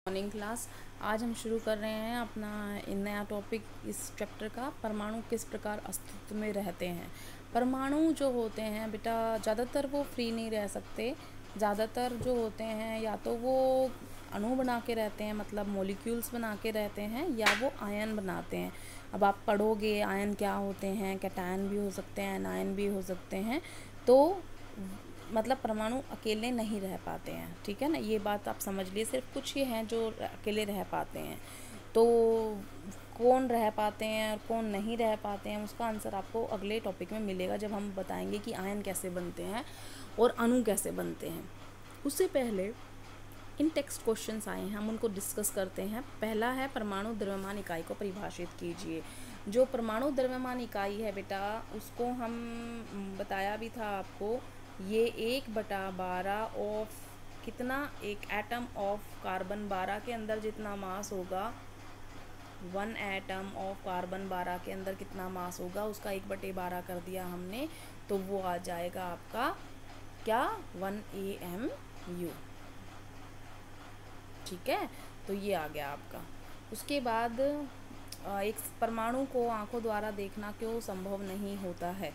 Morning class. आज हम शुरू कर रहे हैं अपना नया टॉपिक इस चैप्टर का, परमाणु किस प्रकार अस्तित्व में रहते हैं। परमाणु जो होते हैं बेटा, ज़्यादातर वो फ्री नहीं रह सकते। ज़्यादातर जो होते हैं या तो वो अणु बना के रहते हैं, मतलब मॉलिक्यूल्स बना के रहते हैं, या वो आयन बनाते हैं। अब आप पढ़ोगे आयन क्या होते हैं, कैटायन भी हो सकते हैं, एनायन भी हो सकते हैं। तो मतलब परमाणु अकेले नहीं रह पाते हैं, ठीक है ना, ये बात आप समझ लिए। सिर्फ कुछ ही हैं जो अकेले रह पाते हैं। तो कौन रह पाते हैं और कौन नहीं रह पाते हैं, उसका आंसर आपको अगले टॉपिक में मिलेगा, जब हम बताएंगे कि आयन कैसे बनते हैं और अणु कैसे बनते हैं। उससे पहले इन टेक्स्ट क्वेश्चंस आए हैं, हम उनको डिस्कस करते हैं। पहला है, परमाणु द्रव्यमान इकाई को परिभाषित कीजिए। जो परमाणु द्रव्यमान इकाई है बेटा, उसको हम बताया भी था आपको, ये 1/12 ऑफ कितना, एक एटम ऑफ कार्बन 12 के अंदर जितना मास होगा, 1 एटम ऑफ कार्बन 12 के अंदर कितना मास होगा, उसका 1/12 कर दिया हमने, तो वो आ जाएगा आपका क्या, 1 AMU। ठीक है, तो ये आ गया आपका। उसके बाद एक परमाणु को आंखों द्वारा देखना क्यों संभव नहीं होता है।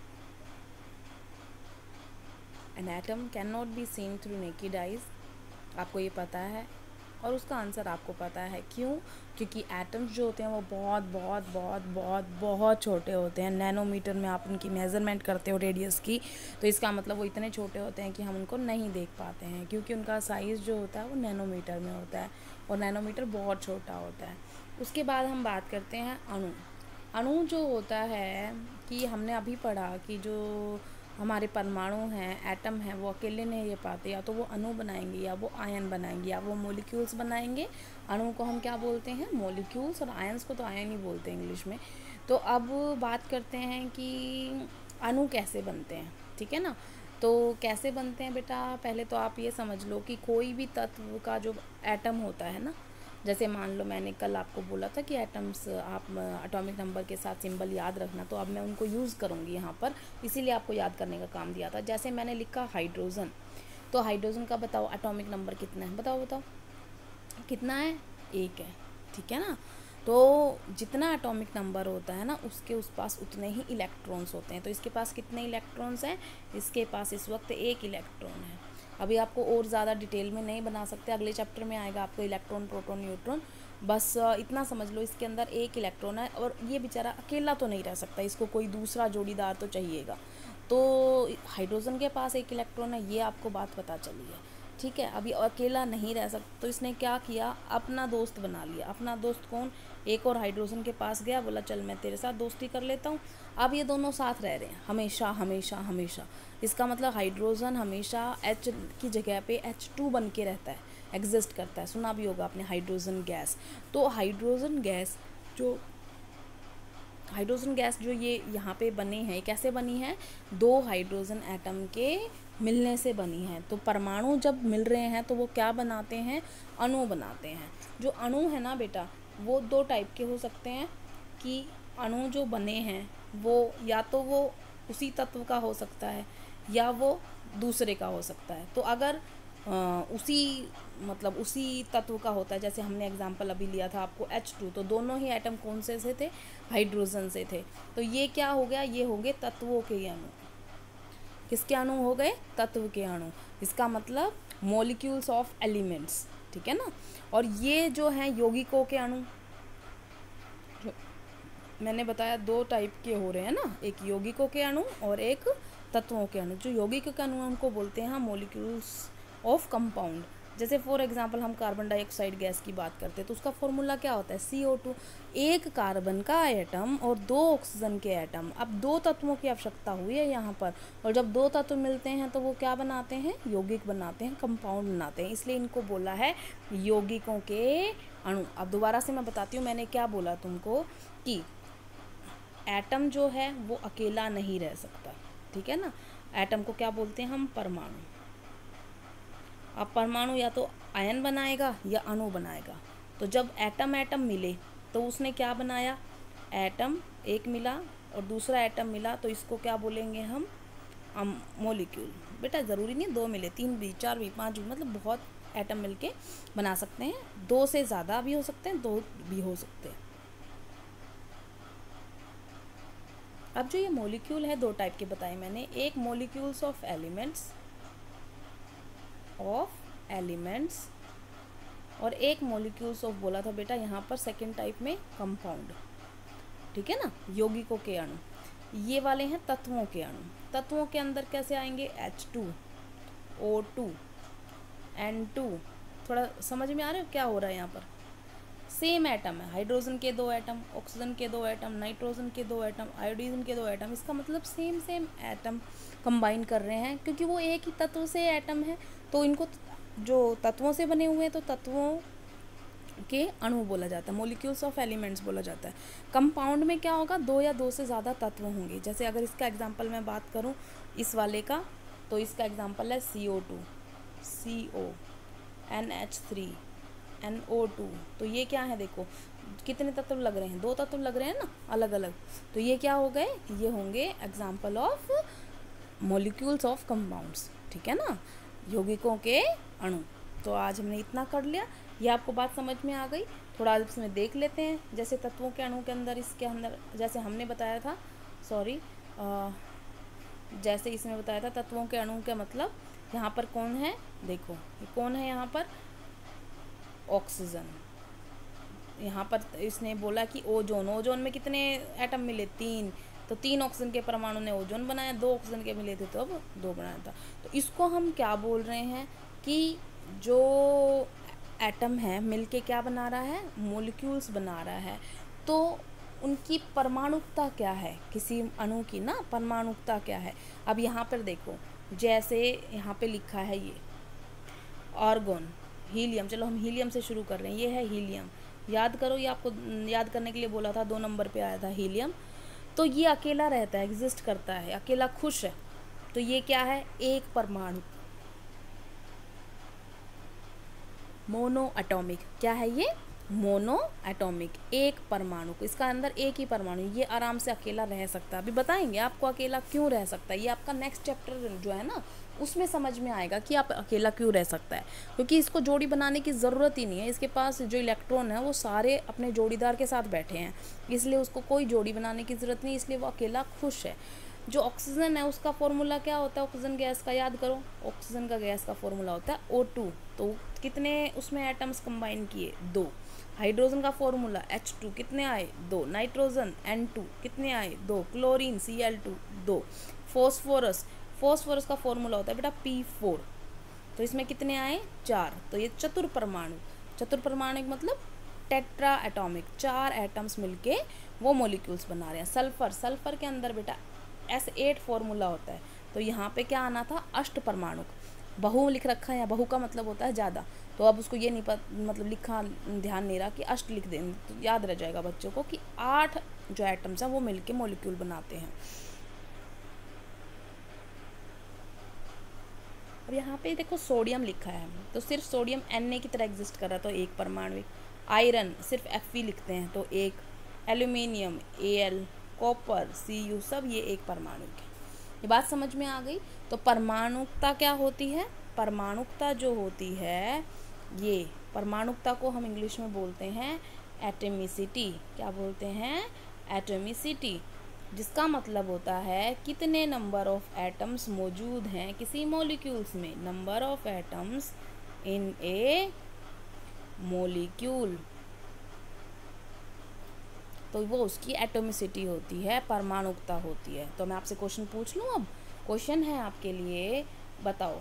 An atom cannot be seen through naked eyes, आपको ये पता है, और उसका आंसर आपको पता है क्यों। क्योंकि एटम्स जो होते हैं वो बहुत बहुत बहुत बहुत बहुत छोटे होते हैं। नैनोमीटर में आप उनकी मेज़रमेंट करते हो रेडियस की, तो इसका मतलब वो इतने छोटे होते हैं कि हम उनको नहीं देख पाते हैं, क्योंकि उनका साइज़ जो होता है वो नैनोमीटर में होता है, और नैनोमीटर बहुत छोटा होता है। उसके बाद हम बात करते हैं अणु। अणु जो होता है कि हमने अभी पढ़ा कि जो हमारे परमाणु हैं, एटम हैं, वो अकेले नहीं रह पाते, या तो वो अणु बनाएंगे, या वो आयन बनाएंगे, या वो मॉलिक्यूल्स बनाएंगे। अणु को हम क्या बोलते हैं, मॉलिक्यूल्स, और आयन्स को तो आयन ही बोलते हैं इंग्लिश में। तो अब बात करते हैं कि अणु कैसे बनते हैं, ठीक है ना। तो कैसे बनते हैं बेटा, पहले तो आप ये समझ लो कि कोई भी तत्व का जो एटम होता है ना, जैसे मान लो मैंने कल आपको बोला था कि एटम्स आप एटॉमिक नंबर के साथ सिंबल याद रखना, तो अब मैं उनको यूज़ करूँगी यहाँ पर, इसीलिए आपको याद करने का काम दिया था। जैसे मैंने लिखा हाइड्रोजन, तो हाइड्रोजन का बताओ एटॉमिक नंबर कितना है, बताओ बताओ कितना है, 1 है, ठीक है ना। तो जितना एटॉमिक नंबर होता है ना, उसके उस पास उतने ही इलेक्ट्रॉन्स होते हैं। तो इसके पास कितने इलेक्ट्रॉन्स हैं, इसके पास इस वक्त 1 इलेक्ट्रॉन है। अभी आपको और ज़्यादा डिटेल में नहीं बना सकते, अगले चैप्टर में आएगा आपको इलेक्ट्रॉन, प्रोटॉन, न्यूट्रॉन। बस इतना समझ लो, इसके अंदर 1 इलेक्ट्रॉन है, और ये बेचारा अकेला तो नहीं रह सकता, इसको कोई दूसरा जोड़ीदार तो चाहिएगा। तो हाइड्रोजन के पास 1 इलेक्ट्रॉन है, ये आपको बात पता चली है, ठीक है। अभी अकेला नहीं रह सकता, तो इसने क्या किया, अपना दोस्त बना लिया। अपना दोस्त कौन, एक और हाइड्रोजन के पास गया, बोला चल मैं तेरे साथ दोस्ती कर लेता हूँ। अब ये दोनों साथ रह रहे हैं हमेशा हमेशा हमेशा। इसका मतलब हाइड्रोजन हमेशा H की जगह पे H2 बन के रहता है, एग्जिस्ट करता है। सुना भी होगा आपने हाइड्रोजन गैस। तो हाइड्रोजन गैस जो ये यहाँ पे बने हैं, कैसे बनी है, 2 हाइड्रोजन एटम के मिलने से बनी है। तो परमाणु जब मिल रहे हैं तो वो क्या बनाते हैं, अणु बनाते हैं। जो अणु है ना बेटा, वो 2 टाइप के हो सकते हैं, कि अणु जो बने हैं वो या तो वो उसी तत्व का हो सकता है, या वो दूसरे का हो सकता है। तो अगर उसी तत्व का होता है, जैसे हमने एग्जांपल अभी लिया था आपको H2, तो दोनों ही एटम कौन से थे, हाइड्रोजन से थे। तो ये क्या हो गया, ये हो गए तत्वों के अणु। किसके अणु हो गए, तत्व के अणु। इसका मतलब मॉलिक्यूल्स ऑफ एलिमेंट्स, ठीक है ना। और ये जो हैं यौगिकों के अणु, मैंने बताया 2 टाइप के हो रहे हैं ना, एक यौगिकों के अणु और एक तत्वों के अणु। जो यौगिकों के अणु उनको बोलते हैं मॉलिक्यूल्स ऑफ कंपाउंड। जैसे फॉर एग्जांपल हम कार्बन डाइऑक्साइड गैस की बात करते हैं, तो उसका फॉर्मूला क्या होता है, CO2। 1 कार्बन का एटम और 2 ऑक्सीजन के एटम। अब 2 तत्वों की आवश्यकता हुई है यहाँ पर, और जब 2 तत्व मिलते हैं तो वो क्या बनाते हैं, यौगिक बनाते हैं, कंपाउंड बनाते हैं। इसलिए इनको बोला है यौगिकों के अणु। अब दोबारा से मैं बताती हूँ, मैंने क्या बोला तुमको, कि एटम जो है वो अकेला नहीं रह सकता, ठीक है ना। एटम को क्या बोलते हैं हम, परमाणु। अब परमाणु या तो आयन बनाएगा या अणु बनाएगा। तो जब एटम मिले तो उसने क्या बनाया, एटम एक मिला और दूसरा एटम मिला, तो इसको क्या बोलेंगे हम, मॉलिक्यूल। बेटा ज़रूरी नहीं 2 मिले, 3 भी, 4 भी, 5 भी, मतलब बहुत एटम मिलके बना सकते हैं। 2 से ज़्यादा भी हो सकते हैं, 2 भी हो सकते हैं। अब जो ये मॉलिक्यूल है 2 टाइप के बताए मैंने, एक मॉलिक्यूल्स ऑफ एलिमेंट्स और एक मॉलिक्यूल्स ऑफ, बोला था बेटा यहाँ पर सेकेंड टाइप में, कंपाउंड। ठीक है ना, यौगिकों के अणु। ये वाले हैं तत्वों के अणु। तत्वों के अंदर कैसे आएंगे, H2, O2, N2। थोड़ा समझ में आ रहा है क्या हो रहा है यहाँ पर? सेम एटम है, हाइड्रोजन के 2 एटम, ऑक्सीजन के 2 एटम, नाइट्रोजन के 2 एटम, आयोडीन के 2 एटम। इसका मतलब सेम एटम कंबाइन कर रहे हैं, क्योंकि वो एक ही तत्व से एटम है, तो इनको जो तत्वों से बने हुए हैं तो तत्वों के अणु बोला जाता है, मॉलिक्यूल्स ऑफ एलिमेंट्स बोला जाता है। कंपाउंड में क्या होगा, 2 या 2 से ज़्यादा तत्व होंगे। जैसे अगर इसका एग्जांपल मैं बात करूं इस वाले का, तो इसका एग्जांपल है CO2, CO, NH3, NO2। तो ये क्या है, देखो कितने तत्व लग रहे हैं, 2 तत्व लग रहे हैं ना अलग अलग। तो ये क्या हो गए, ये होंगे example of molecules of compounds. ठीक है ना, यौगिकों के अणु। तो आज हमने इतना कर लिया, ये आपको बात समझ में आ गई। थोड़ा इसमें देख लेते हैं, जैसे तत्वों के अणु के अंदर, इसके अंदर जैसे हमने बताया था, जैसे इसमें बताया था तत्वों के अणु का मतलब, यहाँ पर कौन है, देखो ये कौन है, यहाँ पर ऑक्सीजन। यहाँ पर इसने बोला कि ओजोन में कितने एटम मिले, 3। तो 3 ऑक्सीजन के परमाणु ने ओजोन बनाया, 2 ऑक्सीजन के मिले थे तो अब 2 बनाया था। तो इसको हम क्या बोल रहे हैं कि जो एटम है मिलके क्या बना रहा है, मॉलिक्यूल्स बना रहा है। तो उनकी परमाणुकता क्या है, किसी अणु की ना परमाणुकता क्या है। अब यहाँ पर देखो, जैसे यहाँ पे लिखा है ये आर्गन, हीलियम। चलो हम हीलियम से शुरू कर रहे हैं, ये है हीलियम। याद करो, ये आपको याद करने के लिए बोला था, 2 नंबर पे आया था हीलियम। तो ये अकेला रहता है, एग्जिस्ट करता है, अकेला खुश है। तो ये क्या है, एक परमाणु, मोनो एटॉमिक। क्या है ये, मोनो एटॉमिक, एक परमाणु को, इसका अंदर एक ही परमाणु, ये आराम से अकेला रह सकता है। अभी बताएंगे आपको अकेला क्यों रह सकता है, ये आपका नेक्स्ट चैप्टर जो है ना उसमें समझ में आएगा कि आप अकेला क्यों रह सकता है। क्योंकि इसको जोड़ी बनाने की ज़रूरत ही नहीं है, इसके पास जो इलेक्ट्रॉन है वो सारे अपने जोड़ीदार के साथ बैठे हैं, इसलिए उसको कोई जोड़ी बनाने की ज़रूरत नहीं, इसलिए वो अकेला खुश है। जो ऑक्सीजन है उसका फॉर्मूला क्या होता है, ऑक्सीजन गैस का याद करो, ऑक्सीजन का गैस का फॉर्मूला होता है O2। तो कितने उसमें एटम्स कंबाइन किए, 2। हाइड्रोजन का फॉर्मूला H2, कितने आए, 2। नाइट्रोजन N2, कितने आए, 2। Chlorine Cl2, 2। फॉस्फोरस का फॉर्मूला होता है बेटा P4। तो इसमें कितने आए, 4। तो ये चतुर्परमाणु मतलब टेट्रा एटॉमिक, 4 एटम्स मिलके वो मॉलिक्यूल्स बना रहे हैं। सल्फर के अंदर बेटा S8 फॉर्मूला होता है। तो यहाँ पे क्या आना था, अष्ट परमाणु। बहु लिख रखा है, या बहु का मतलब होता है ज़्यादा। तो अब उसको ये नहीं मतलब लिखा ध्यान नहीं रहा कि अष्ट लिख दें, तो याद रह जाएगा बच्चों को कि 8 जो एटम्स हैं वो मिलके मॉलिक्यूल बनाते हैं। अब यहाँ पे देखो सोडियम लिखा है, तो सिर्फ सोडियम Na की तरह एग्जिस्ट कर रहा है, तो एक परमाणु। आयरन सिर्फ Fe लिखते हैं, तो एक। एल्यूमिनियम Al, कॉपर Cu, सब ये एक परमाणु के। ये बात समझ में आ गई। तो परमाणुकता क्या होती है, परमाणुकता जो होती है, ये परमाणुकता को हम इंग्लिश में बोलते हैं एटमिसिटी। क्या बोलते हैं, एटमिसिटी, जिसका मतलब होता है कितने नंबर ऑफ एटम्स मौजूद हैं किसी मॉलिक्यूल्स में, number of atoms in a molecule. तो वो उसकी एटोमिसिटी होती है, परमाणुकता होती है। तो मैं आपसे क्वेश्चन पूछ लूँ, अब क्वेश्चन है आपके लिए, बताओ।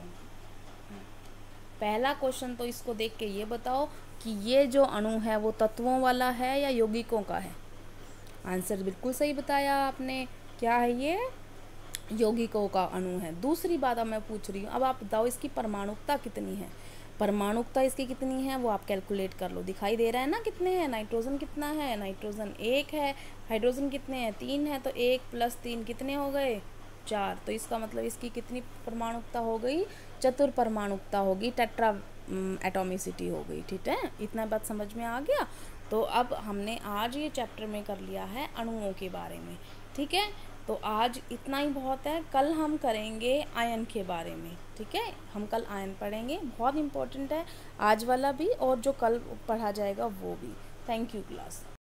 पहला क्वेश्चन तो इसको देख के ये बताओ कि ये जो अणु है वो तत्वों वाला है या यौगिकों का है। आंसर बिल्कुल सही बताया आपने, क्या है ये, यौगिकों का अणु है। दूसरी बात अब मैं पूछ रही हूँ, अब आप बताओ इसकी परमाणुकता कितनी है। परमाणुकता इसकी कितनी है वो आप कैलकुलेट कर लो, दिखाई दे रहा है ना कितने हैं। नाइट्रोजन कितना है, नाइट्रोजन 1 है। हाइड्रोजन कितने हैं, 3 है। तो 1 + 3 कितने हो गए, 4। तो इसका मतलब इसकी कितनी परमाणुकता हो गई, चतुर्परमाणुकता होगी, टेट्रा एटॉमिसिटी हो गई। ठीक है, इतना बात समझ में आ गया। तो अब हमने आज ये चैप्टर में कर लिया है अणुओं के बारे में। ठीक है, तो आज इतना ही बहुत है, कल हम करेंगे आयन के बारे में, ठीक है। हम कल आयन पढ़ेंगे, बहुत इम्पोर्टेंट है आज वाला भी और जो कल पढ़ा जाएगा वो भी। Thank you class.